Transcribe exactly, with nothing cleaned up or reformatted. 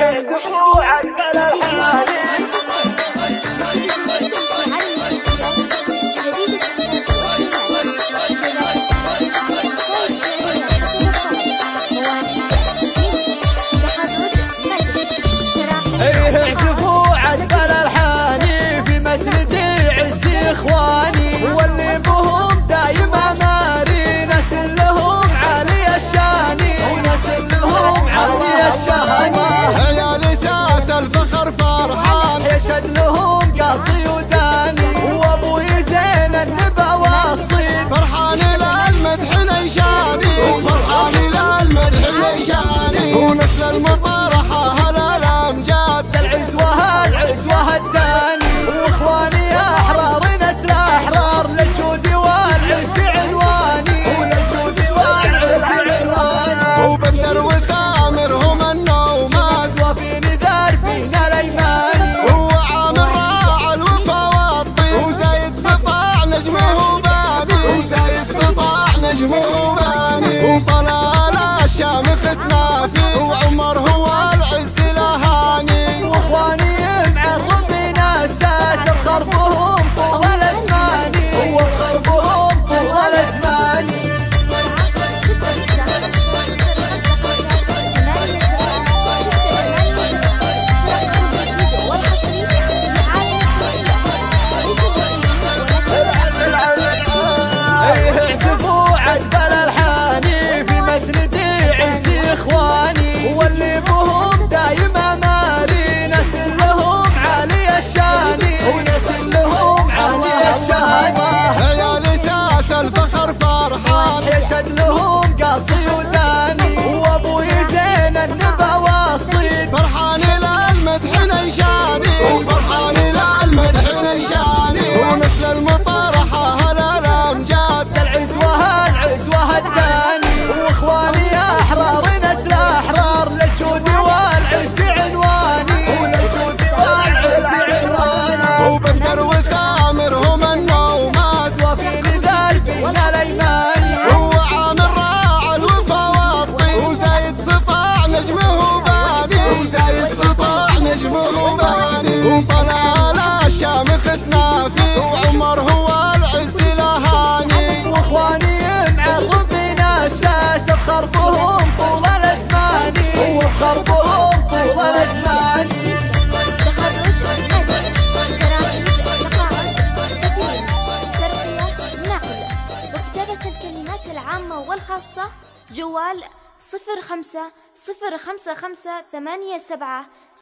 كامل وحصريا استديوهات همسة عين. نحن جديد في عالم الصوتيات، جديد الكلمات والكلمات، إجابات الآن، قصائد شعرية حسب الطلب، موانئ، تكنيك، تخرج، مدح، تراحيم. ايه اعزفوا عدل الحاني في مسندي عز اخواني، واللي بهم دايما ماري نسل لهم عالي الشاني، ونسل لهم عالي الشاني. يا لساس الفخر فرحان يشهد لهم قاصي وداني، وابوي زين النبا والصيد فرحان للمدح نيشاني، فرحان للمدح نيشاني. ونسل المطرحة هلا الامجاد العزوة العزوة الداني، واخواني احرار نسل احرار للجود والعز عنواني، وللجود والعز عنواني. وبندر وثامر هم النومات وفي نذار فينا الايماني، هو عامر راعى الوفا والطيب، وزايد سطاع نجمه باني، وزايد سطاع نجمه باني. وطلال الشامخ اسمه فيه، وعمر هو العز لهاني. واخواني معربين اساس بخربهم طول الازماني، وبخربهم طول الازماني. اعزفوا عدل الحاني في مسندي عز اخواني، واللي بهم دايما ماري نسل لهم عالي الشاني، ونسل لهم عالي الشاني. يا لساس الفخر فرحان يشهد لهم قاصي وداني، وابوي زين النبا والصيد فرحان للمدح نيشاني، وفرحان للمدح نيشاني. ونسل المطرحة هلا الامجاد العزوة العزوة الداني، واخواني احرار نسل احرار للجود والعز عنواني، وللجود والعز عنواني. وبندر وثامر هم النومات وفي نذار فينا الايماني، هو عامر راعى الوفا والطيب، وزايد سطاع نجمه باني، وزايد سطاع نجمه باني. وطلال الشامخ اسمه فيه، وعمر هو العز لهاني. واخواني معربين اساس بخربهم طول الازماني، وبخربهم طول الازماني. تخرج، مدح، تراحيم، تقاعد، تكريم، ترقية، نقل. وكتابة الكلمات العامة والخاصة. جوال صفر خمسة صفر خمسة خمسة ثمانية سبعة